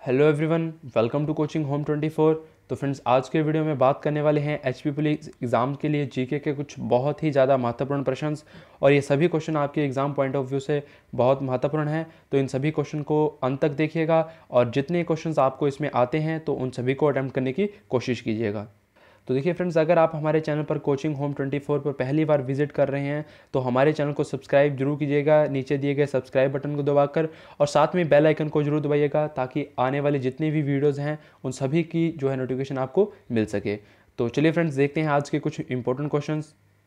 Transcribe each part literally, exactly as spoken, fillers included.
Hello everyone, welcome to coaching home twenty four. तो friends, आज के वीडियो में बात करने वाले हैं एचपी पुलिस एग्ज़ाम के लिए जीके के कुछ बहुत ही ज़्यादा महत्वपूर्ण प्रश्न, और ये सभी क्वेश्चन आपके एग्ज़ाम पॉइंट ऑफ व्यू से बहुत महत्वपूर्ण हैं। तो इन सभी क्वेश्चन को अंत तक देखिएगा और जितने क्वेश्चंस आपको इसमें आते हैं तो उन सभी को अटेम्प्ट करने की कोशिश कीजिएगा। तो देखिए फ्रेंड्स, अगर आप हमारे चैनल पर कोचिंग होम ट्वेंटी फोर पर पहली बार विजिट कर रहे हैं तो हमारे चैनल को सब्सक्राइब जरूर कीजिएगा, नीचे दिए गए सब्सक्राइब बटन को दबाकर, और साथ में बेल आइकन को जरूर दबाइएगा ताकि आने वाली जितनी भी वीडियोस हैं उन सभी की जो है नोटिफिकेशन आपको मिल सके। तो चलिए फ्रेंड्स, देखते हैं आज के कुछ इंपॉर्टेंट क्वेश्चन।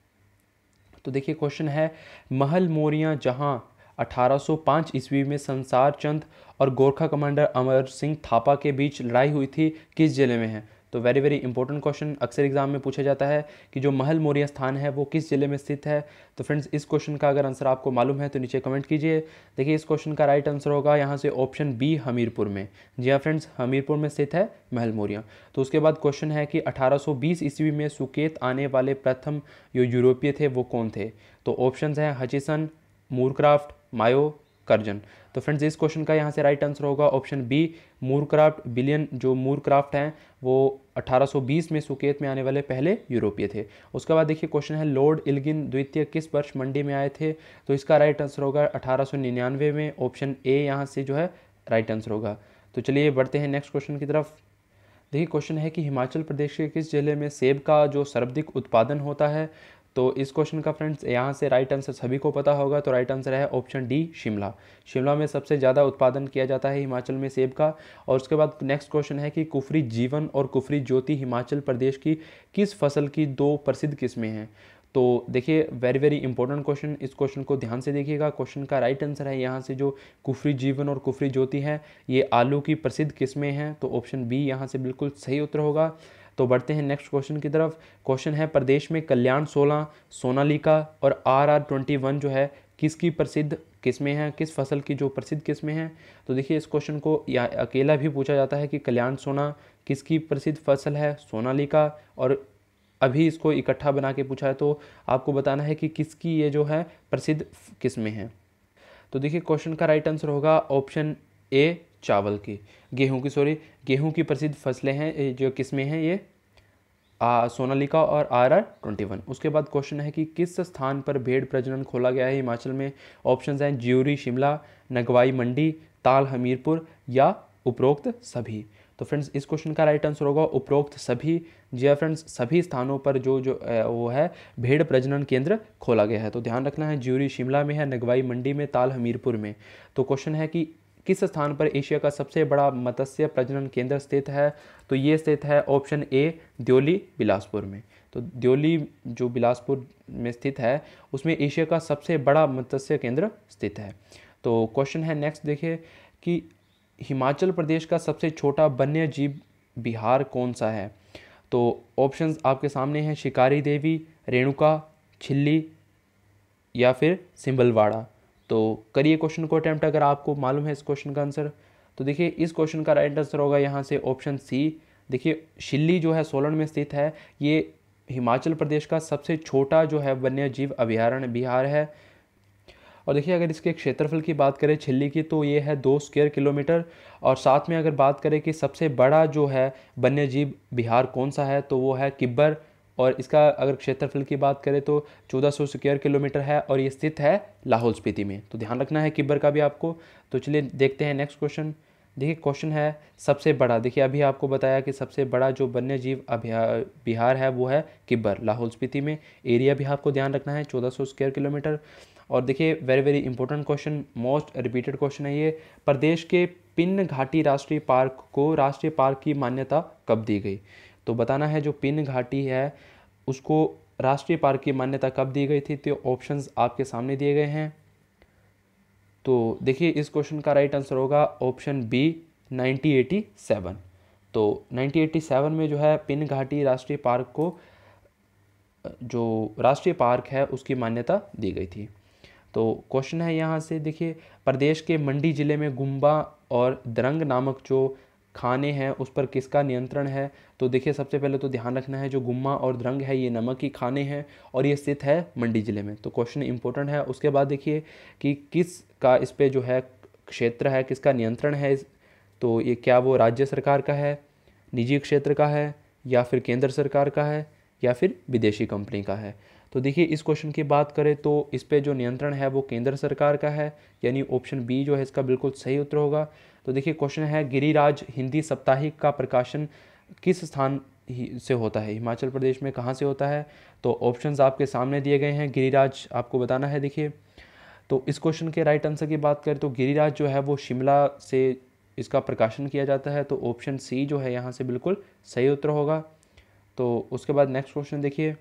तो देखिए, क्वेश्चन है, महल मोरियाँ जहाँ अठारह सौ पाँच ईस्वी में संसार चंद और गोरखा कमांडर अमर सिंह थापा के बीच लड़ाई हुई थी, किस जिले में है? तो वेरी वेरी इंपॉर्टेंट क्वेश्चन अक्सर एग्जाम में पूछा जाता है कि जो महल मोरिया स्थान है वो किस जिले में स्थित है। तो फ्रेंड्स, इस क्वेश्चन का अगर आंसर आपको मालूम है तो नीचे कमेंट कीजिए। देखिए, इस क्वेश्चन का राइट आंसर होगा यहाँ से ऑप्शन बी, हमीरपुर में। जी हाँ फ्रेंड्स, हमीरपुर में स्थित है महल मोरिया। तो उसके बाद क्वेश्चन है कि अठारह सौ बीस ईस्वी में सुकेत आने वाले प्रथम जो यूरोपीय थे वो कौन थे? तो ऑप्शन है हचिसन, मूरक्राफ्ट, मायो, कर्जन। तो फ्रेंड्स, इस क्वेश्चन का यहाँ से राइट आंसर होगा ऑप्शन बी, मूरक्राफ्ट। बिलियन जो मूरक्राफ्ट हैं वो अठारह सौ बीस में सुकेत में आने वाले पहले यूरोपीय थे। उसके बाद देखिए, क्वेश्चन है, लॉर्ड इल्गिन द्वितीय किस वर्ष मंडी में आए थे? तो इसका राइट आंसर होगा अठारह सौ निन्यानवे में। ऑप्शन ए यहाँ से जो है राइट आंसर होगा। तो चलिए बढ़ते हैं नेक्स्ट क्वेश्चन की तरफ। देखिए, क्वेश्चन है कि हिमाचल प्रदेश के किस जिले में सेब का जो सर्वाधिक उत्पादन होता है? तो इस क्वेश्चन का फ्रेंड्स यहाँ से राइट आंसर सभी को पता होगा। तो राइट आंसर है ऑप्शन डी, शिमला। शिमला में सबसे ज़्यादा उत्पादन किया जाता है हिमाचल में सेब का। और उसके बाद नेक्स्ट क्वेश्चन है कि कुफरी जीवन और कुफरी ज्योति हिमाचल प्रदेश की किस फसल की दो प्रसिद्ध किस्में हैं? तो देखिए, वेरी वेरी इंपॉर्टेंट क्वेश्चन, इस क्वेश्चन को ध्यान से देखिएगा। क्वेश्चन का राइट आंसर है यहाँ से जो कुफरी जीवन और कुफरी ज्योति है ये आलू की प्रसिद्ध किस्में हैं। तो ऑप्शन बी यहाँ से बिल्कुल सही उत्तर होगा। तो बढ़ते हैं नेक्स्ट क्वेश्चन की तरफ। क्वेश्चन है, प्रदेश में कल्याण सोलह, सोनालिका और आर आर ट्वेंटी वन जो है किसकी प्रसिद्ध किस्में हैं, किस फसल की जो प्रसिद्ध किस्में हैं? तो देखिए, इस क्वेश्चन को या अकेला भी पूछा जाता है कि कल्याण सोना किसकी प्रसिद्ध फसल है, सोनालिका, और अभी इसको इकट्ठा बना के पूछा है तो आपको बताना है कि किसकी ये जो है प्रसिद्ध किस्में हैं। तो देखिए, क्वेश्चन का राइट आंसर होगा ऑप्शन ए, चावल की, गेहूं की, सॉरी गेहूं की प्रसिद्ध फसलें हैं जो किस्में हैं ये आ, सोनालिका और आर आर ट्वेंटी वन। उसके बाद क्वेश्चन है कि किस स्थान पर भेड़ प्रजनन खोला गया है हिमाचल में? ऑप्शंस हैं ज्यूरी शिमला, नगवाई मंडी, ताल हमीरपुर या उपरोक्त सभी। तो फ्रेंड्स, इस क्वेश्चन का राइट आंसर होगा उपरोक्त सभी। जी हाँ फ्रेंड्स, सभी स्थानों पर जो जो वो है भेड़ प्रजनन केंद्र खोला गया है। तो ध्यान रखना है, ज्यूरी शिमला में है, नगवाई मंडी में, ताल हमीरपुर में। तो क्वेश्चन है कि किस स्थान पर एशिया का सबसे बड़ा मत्स्य प्रजनन केंद्र स्थित है? तो ये स्थित है ऑप्शन ए, द्योली बिलासपुर में। तो द्योली जो बिलासपुर में स्थित है उसमें एशिया का सबसे बड़ा मत्स्य केंद्र स्थित है। तो क्वेश्चन है नेक्स्ट, देखिए कि हिमाचल प्रदेश का सबसे छोटा वन्य जीव विहार कौन सा है? तो ऑप्शंस आपके सामने हैं, शिकारी देवी, रेणुका, छिल्ली या फिर सिंबलवाड़ा। तो करिए क्वेश्चन को अटैम्प्ट अगर आपको मालूम है इस क्वेश्चन का आंसर। तो देखिए, इस क्वेश्चन का राइट आंसर होगा यहाँ से ऑप्शन सी। देखिए, शिल्ली जो है सोलन में स्थित है, ये हिमाचल प्रदेश का सबसे छोटा जो है वन्य जीव अभयारण्य विहार है। और देखिए, अगर इसके क्षेत्रफल की बात करें छिल्ली की तो ये है दो स्क्वायर किलोमीटर। और साथ में अगर बात करें कि सबसे बड़ा जो है वन्य जीव विहार कौन सा है तो वो है किब्बर, और इसका अगर क्षेत्रफल की बात करें तो चौदह सौ स्क्वायर किलोमीटर है और ये स्थित है लाहौल स्पीति में। तो ध्यान रखना है किब्बर का भी आपको। तो चलिए देखते हैं नेक्स्ट क्वेश्चन। देखिए, क्वेश्चन है सबसे बड़ा, देखिए अभी आपको बताया कि सबसे बड़ा जो वन्य जीव अभ्या विहार है वो है किब्बर, लाहौल स्पीति में। एरिया भी आपको ध्यान रखना है, चौदह सौ स्क्वायर किलोमीटर। और देखिए, very very important question, most repeated question है ये, प्रदेश के पिन घाटी राष्ट्रीय पार्क को राष्ट्रीय पार्क की मान्यता कब दी गई? तो बताना है जो पिन घाटी है उसको राष्ट्रीय पार्क की मान्यता कब दी गई थी। तो ऑप्शंस आपके सामने दिए गए हैं। तो देखिए, इस क्वेश्चन का राइट आंसर होगा option B, nineteen eighty seven. तो नाइनटीन एटी सेवन में जो है पिन घाटी राष्ट्रीय पार्क को जो राष्ट्रीय पार्क है उसकी मान्यता दी गई थी। तो क्वेश्चन है यहाँ से, देखिए प्रदेश के मंडी जिले में गुम्बा और दरंग नामक जो खाने हैं उस पर किसका नियंत्रण है? तो देखिए, सबसे पहले तो ध्यान रखना है जो गुम्मा और दरंग है ये नमक की खाने हैं और ये स्थित है मंडी जिले में। तो क्वेश्चन इंपॉर्टेंट है। उसके बाद देखिए कि किस का इस पे जो है क्षेत्र है, किसका नियंत्रण है इस तो ये क्या वो राज्य सरकार का है, निजी क्षेत्र का है, या फिर केंद्र सरकार का है, या फिर विदेशी कंपनी का है। तो देखिए इस क्वेश्चन की बात करें तो इस पे जो नियंत्रण है वो केंद्र सरकार का है, यानी ऑप्शन बी जो है इसका बिल्कुल सही उत्तर होगा। तो देखिए क्वेश्चन है, गिरिराज हिंदी साप्ताहिक का प्रकाशन किस स्थान से होता है, हिमाचल प्रदेश में कहाँ से होता है। तो ऑप्शंस आपके सामने दिए गए हैं, गिरिराज आपको बताना है। देखिए तो इस क्वेश्चन के राइट आंसर की बात करें तो गिरिराज जो है वो शिमला से इसका प्रकाशन किया जाता है। तो ऑप्शन सी जो है यहाँ से बिल्कुल सही उत्तर होगा। तो उसके बाद नेक्स्ट क्वेश्चन देखिए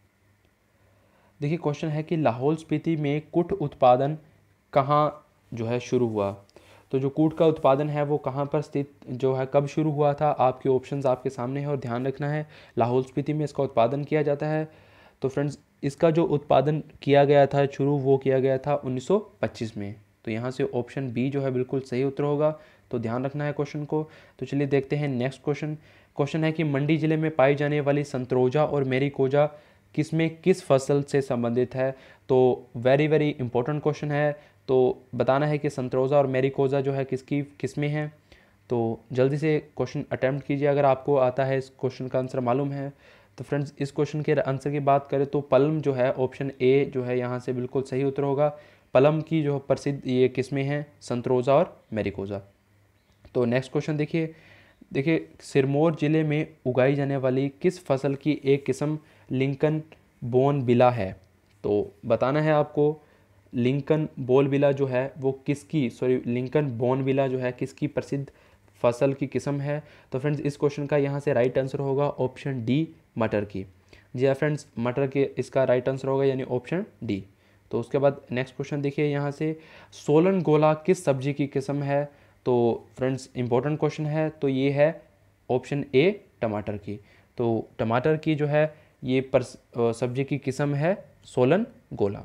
देखिए क्वेश्चन है कि लाहौल स्पीति में कुट उत्पादन कहाँ जो है शुरू हुआ। तो जो कूट का उत्पादन है वो कहाँ पर स्थित जो है कब शुरू हुआ था, आपके ऑप्शंस आपके सामने हैं और ध्यान रखना है लाहौल स्पीति में इसका उत्पादन किया जाता है। तो फ्रेंड्स इसका जो उत्पादन किया गया था शुरू वो किया गया था उन्नीस सौ पच्चीस में। तो यहाँ से ऑप्शन बी जो है बिल्कुल सही उत्तर होगा। तो ध्यान रखना है क्वेश्चन को। तो चलिए देखते हैं नेक्स्ट क्वेश्चन। क्वेश्चन है कि मंडी जिले में पाई जाने वाली संतरोजा और मेरीकोजा किसमें किस फसल से संबंधित है। तो वेरी वेरी इंपॉर्टेंट क्वेश्चन है। तो बताना है कि संतरोजा और मेरीकोजा जो है किसकी किसमें है। तो जल्दी से क्वेश्चन अटैम्प्ट कीजिए अगर आपको आता है, इस क्वेश्चन का आंसर मालूम है। तो फ्रेंड्स इस क्वेश्चन के आंसर की बात करें तो पलम जो है ऑप्शन ए जो है यहाँ से बिल्कुल सही उत्तर होगा। पलम की जो प्रसिद्ध ये किस्में हैं संतरोजा और मेरीकोजा। तो नेक्स्ट क्वेश्चन देखिए देखिए सिरमौर जिले में उगाई जाने वाली किस फसल की एक किस्म लिंकन बोनबिला है। तो बताना है आपको लिंकन बोनबिला जो है वो किसकी सॉरी लिंकन बोनबिला जो है किसकी प्रसिद्ध फसल की किस्म है। तो फ्रेंड्स इस क्वेश्चन का यहाँ से राइट आंसर होगा ऑप्शन डी मटर की। जी हाँ फ्रेंड्स मटर के इसका राइट आंसर होगा यानी ऑप्शन डी। तो उसके बाद नेक्स्ट क्वेश्चन देखिए यहाँ से सोलन गोला किस सब्जी की किस्म है। तो फ्रेंड्स इंपॉर्टेंट क्वेश्चन है। तो ये है ऑप्शन ए टमाटर की। तो टमाटर की जो है ये पर सब्जी की किस्म है सोलन गोला।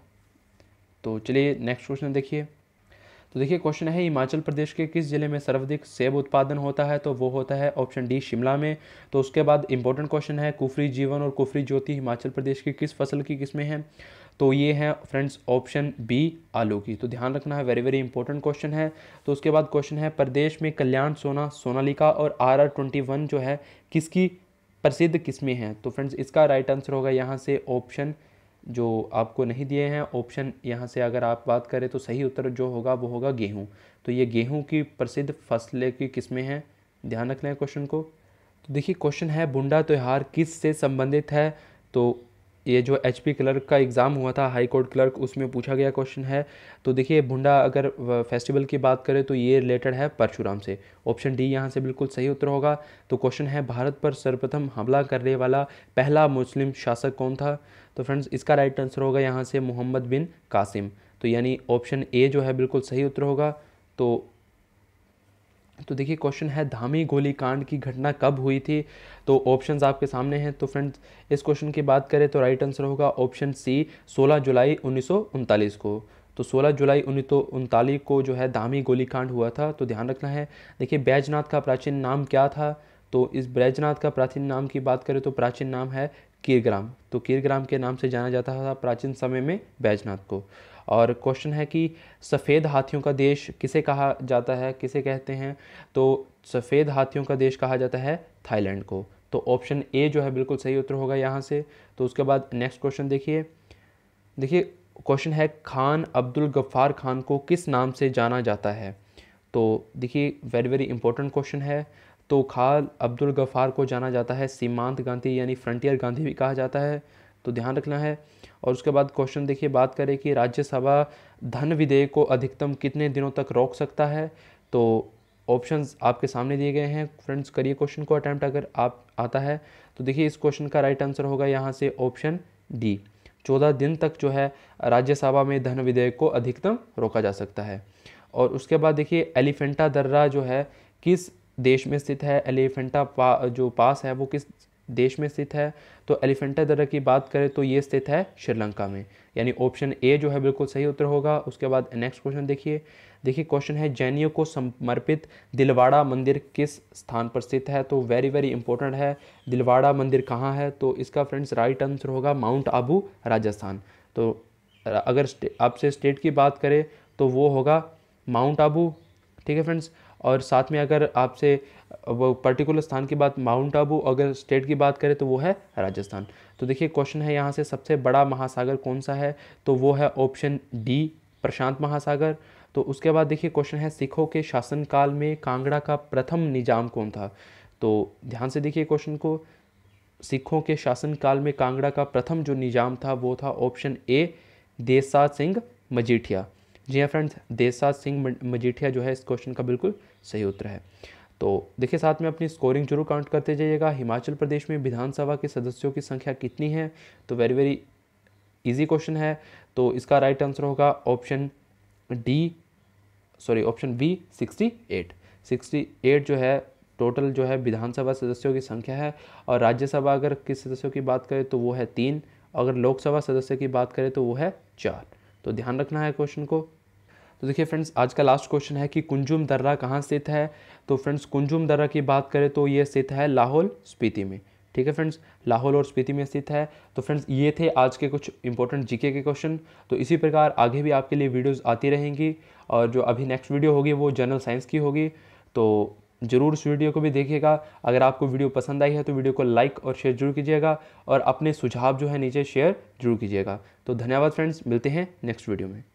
तो चलिए नेक्स्ट क्वेश्चन देखिए। तो देखिए क्वेश्चन है हिमाचल प्रदेश के किस जिले में सर्वाधिक सेब उत्पादन होता है। तो वो होता है ऑप्शन डी शिमला में। तो उसके बाद इंपॉर्टेंट क्वेश्चन है कुफरी जीवन और कुफरी ज्योति हिमाचल प्रदेश की किस फसल की किस्में हैं। तो ये है फ्रेंड्स ऑप्शन बी आलू की। तो ध्यान रखना है, वेरी वेरी इंपॉर्टेंट क्वेश्चन है। तो उसके बाद क्वेश्चन है प्रदेश में कल्याण सोना सोनालिका और आर आर ट्वेंटी वन जो है किसकी प्रसिद्ध किस्में हैं। तो फ्रेंड्स इसका राइट आंसर होगा यहाँ से ऑप्शन जो आपको नहीं दिए हैं ऑप्शन, यहाँ से अगर आप बात करें तो सही उत्तर जो होगा वो होगा गेहूँ। तो ये गेहूँ की प्रसिद्ध फसलें की किस्में हैं, ध्यान रखना है क्वेश्चन को। तो देखिए क्वेश्चन है बुंडा त्यौहार किस से संबंधित है। तो ये जो एचपी क्लर्क का एग्ज़ाम हुआ था हाई कोर्ट क्लर्क उसमें पूछा गया क्वेश्चन है। तो देखिए बुंडा अगर फेस्टिवल की बात करें तो ये रिलेटेड है परशुराम से। ऑप्शन डी यहाँ से बिल्कुल सही उत्तर होगा। तो क्वेश्चन है भारत पर सर्वप्रथम हमला करने वाला पहला मुस्लिम शासक कौन था। तो फ्रेंड्स इसका राइट आंसर होगा यहाँ से मोहम्मद बिन कासिम। तो यानी ऑप्शन ए जो है बिल्कुल सही उत्तर होगा। तो तो देखिए क्वेश्चन है धामी गोलीकांड की घटना कब हुई थी। तो ऑप्शंस आपके सामने हैं। तो फ्रेंड्स इस क्वेश्चन की बात करें तो राइट आंसर होगा ऑप्शन सी सोलह जुलाई उन्नीस सौ उनतालीस को। तो सोलह जुलाई उन्नीस सौ उनतालीस को जो है धामी गोलीकांड हुआ था। तो ध्यान रखना है। देखिए बैजनाथ का प्राचीन नाम क्या था। तो इस बैजनाथ का प्राचीन नाम की बात करें तो प्राचीन नाम है कीरग्राम। तो कीरग्राम के नाम से जाना जाता था प्राचीन समय में बैजनाथ को। और क्वेश्चन है कि सफ़ेद हाथियों का देश किसे कहा जाता है, किसे कहते हैं। तो सफ़ेद हाथियों का देश कहा जाता है थाईलैंड को। तो ऑप्शन ए जो है बिल्कुल सही उत्तर होगा यहाँ से। तो उसके बाद नेक्स्ट क्वेश्चन देखिए देखिए क्वेश्चन है खान अब्दुल गफ्फार खान को किस नाम से जाना जाता है। तो देखिए वेरी वेरी इंपॉर्टेंट क्वेश्चन है। तो खान अब्दुल गफ्फार को जाना जाता है सीमांत गांधी यानी फ्रंटियर गांधी भी कहा जाता है। तो ध्यान रखना है। और उसके बाद क्वेश्चन देखिए बात करें कि राज्यसभा धन विधेयक को अधिकतम कितने दिनों तक रोक सकता है। तो ऑप्शंस आपके सामने दिए गए हैं। फ्रेंड्स करिए क्वेश्चन को अटैम्प्ट अगर आप आता है। तो देखिए इस क्वेश्चन का राइट आंसर होगा यहाँ से ऑप्शन डी चौदह दिन तक जो है राज्यसभा में धन विधेयक को अधिकतम रोका जा सकता है। और उसके बाद देखिए एलिफेंटा दर्रा जो है किस देश में स्थित है। एलिफेंटा पा जो पास है वो किस देश में स्थित है। तो एलिफेंटा दर्रा की बात करें तो ये स्थित है श्रीलंका में, यानी ऑप्शन ए जो है बिल्कुल सही उत्तर होगा। उसके बाद नेक्स्ट क्वेश्चन देखिए देखिए क्वेश्चन है जैनियों को समर्पित दिलवाड़ा मंदिर किस स्थान पर स्थित है। तो वेरी वेरी इंपॉर्टेंट है, दिलवाड़ा मंदिर कहाँ है। तो इसका फ्रेंड्स राइट आंसर होगा माउंट आबू राजस्थान। तो अगर आपसे स्टेट की बात करें तो वो होगा माउंट आबू, ठीक है फ्रेंड्स। और साथ में अगर आपसे वो पर्टिकुलर स्थान की बात माउंट आबू, अगर स्टेट की बात करें तो वो है राजस्थान। तो देखिए क्वेश्चन है यहाँ से सबसे बड़ा महासागर कौन सा है, तो वो है ऑप्शन डी प्रशांत महासागर। तो उसके बाद देखिए क्वेश्चन है सिखों के शासनकाल में कांगड़ा का प्रथम निजाम कौन था। तो ध्यान से देखिए क्वेश्चन को, सिखों के शासनकाल में कांगड़ा का प्रथम जो निजाम था वो था ऑप्शन ए देसात सिंह मजीठिया। जी हाँ फ्रेंड्स, देसात सिंह मजीठिया जो है इस क्वेश्चन का बिल्कुल सही उत्तर है। तो देखिए साथ में अपनी स्कोरिंग जरूर काउंट करते जाइएगा। हिमाचल प्रदेश में विधानसभा के सदस्यों की संख्या कितनी है, तो वेरी वेरी इजी क्वेश्चन है। तो इसका राइट आंसर होगा option D sorry option B sixty eight. Sixty eight जो है टोटल जो है विधानसभा सदस्यों की संख्या है। और राज्यसभा अगर किस सदस्यों की बात करें तो वो है तीन, अगर लोकसभा सदस्य की बात करें तो वो है चार। तो ध्यान रखना है क्वेश्चन को। तो देखिए फ्रेंड्स आज का लास्ट क्वेश्चन है कि कुंजुम दर्रा कहाँ स्थित है। तो फ्रेंड्स कुंजुम दर्रा की बात करें तो ये स्थित है लाहौल स्पीति में। ठीक है फ्रेंड्स, लाहौल और स्पीति में स्थित है। तो फ्रेंड्स ये थे आज के कुछ इंपॉर्टेंट जीके के क्वेश्चन। तो इसी प्रकार आगे भी आपके लिए वीडियोस आती रहेंगी, और जो अभी नेक्स्ट वीडियो होगी वो जनरल साइंस की होगी। तो ज़रूर उस वीडियो को भी देखिएगा। अगर आपको वीडियो पसंद आई है तो वीडियो को लाइक और शेयर जरूर कीजिएगा, और अपने सुझाव जो है नीचे शेयर जरूर कीजिएगा। तो धन्यवाद फ्रेंड्स, मिलते हैं नेक्स्ट वीडियो में।